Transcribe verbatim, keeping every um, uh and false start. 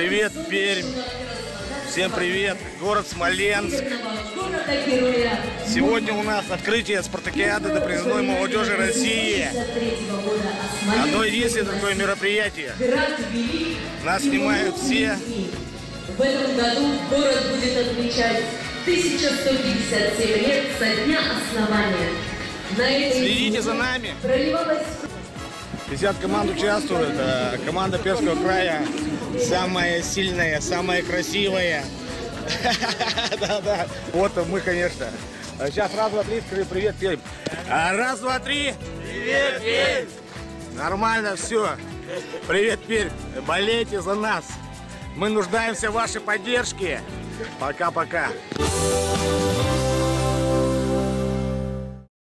Привет, Пермь. Всем привет. Город Смоленск. Сегодня у нас открытие спартакиады до призывной молодежи России. Одно единственное такое мероприятие. Нас снимают все. В этом году город будет отмечать тысяча сто пятьдесят семь лет со дня основания. Следите за нами. пятьдесят команд участвуют. Команда Пермского края самая сильная, самая красивая. Да-да. Вот мы, конечно. Сейчас раз, два, три, скажи привет, Пермь. Раз, два, три. Привет, Пермь. Нормально все. Привет, Пермь. Болейте за нас. Мы нуждаемся в вашей поддержке. Пока-пока.